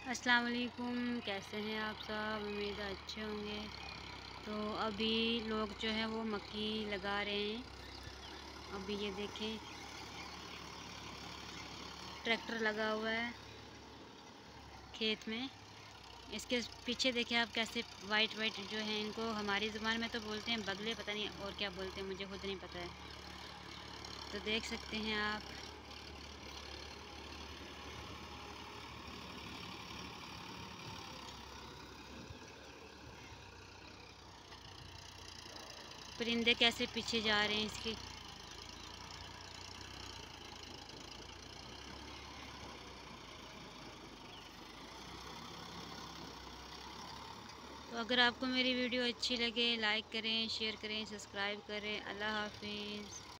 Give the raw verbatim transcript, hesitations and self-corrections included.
अस्सलाम वालेकुम। कैसे हैं आप सब? उम्मीद है अच्छे होंगे। तो अभी लोग जो है वो मक्की लगा रहे हैं। अभी ये देखें, ट्रैक्टर लगा हुआ है खेत में। इसके पीछे देखें आप कैसे वाइट वाइट जो है, इनको हमारी ज़ुबान में तो बोलते हैं बगले, पता नहीं और क्या बोलते हैं, मुझे खुद नहीं पता है। तो देख सकते हैं आप, परिंदे कैसे पीछे जा रहे हैं इसके। तो अगर आपको मेरी वीडियो अच्छी लगे, लाइक करें, शेयर करें, सब्सक्राइब करें। अल्लाह हाफिज़।